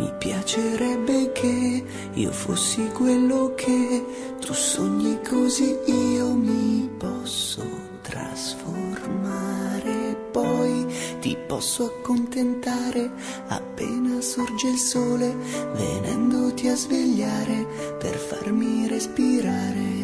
Mi piacerebbe che io fossi quello che tu sogni, così io mi posso trasformare. Poi ti posso accontentare appena sorge il sole, venendoti a svegliare per farmi respirare.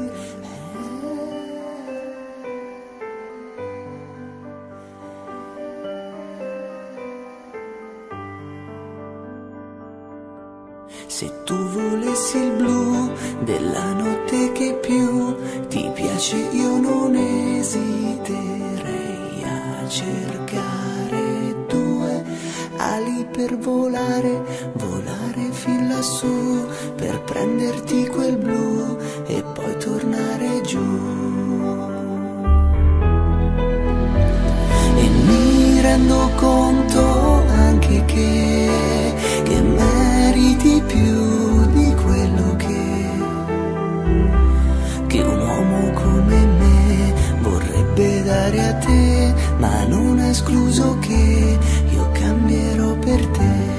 Se tu volessi il blu della notte che più ti piace, io non esiterei a cercare due ali per volare, volare fin lassù, per prenderti quel blu e poi tornare giù. E mi rendo conto anche che meriti più di quello che un uomo come me vorrebbe dare a te, ma non è escluso che io cambierò per te.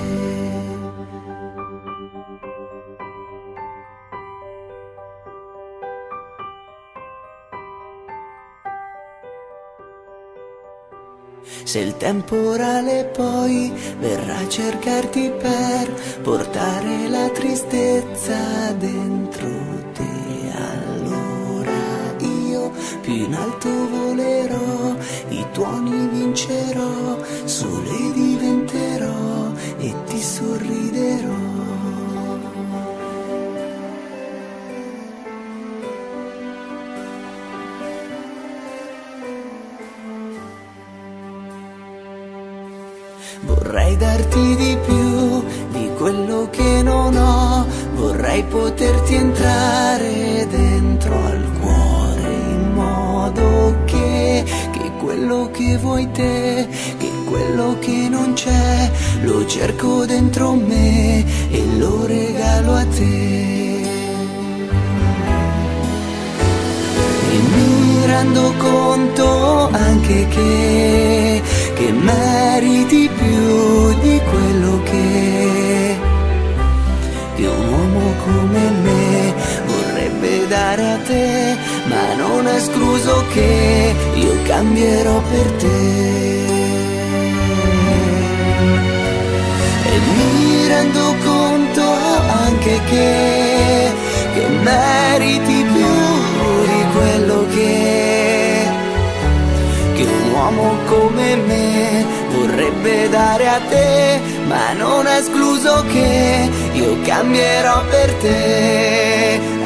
Se il temporale poi verrà a cercarti per portare la tristezza dentro te, allora io più in alto volerò, i tuoni vincerò, sole diventerò e ti sorriderò. Vorrei darti di più di quello che non ho, vorrei poterti entrare dentro al cuore in modo che quello che vuoi te, che quello che non c'è, lo cerco dentro me e lo regalo a te. E mi rendo conto anche che meriti più di quello che un uomo come me vorrebbe dare a te, ma non è escluso che io cambierò per te. E mi rendo conto anche che meriti più di quello che un uomo come me vorrebbe dare a te, ma non è escluso che io cambierò per te.